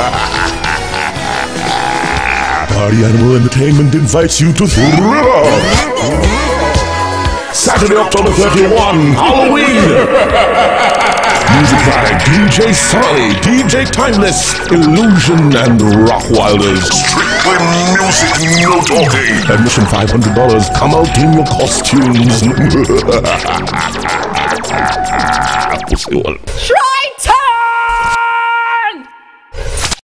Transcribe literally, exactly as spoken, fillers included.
Party Animal Entertainment invites you to Thriller! Saturday, October thirty-first, Halloween! Music by D J Sully, D J Timeless, Illusion, and Rockwilders. Strictly music, no talking. Admission five hundred dollars. Come out in your costumes. Pussy one.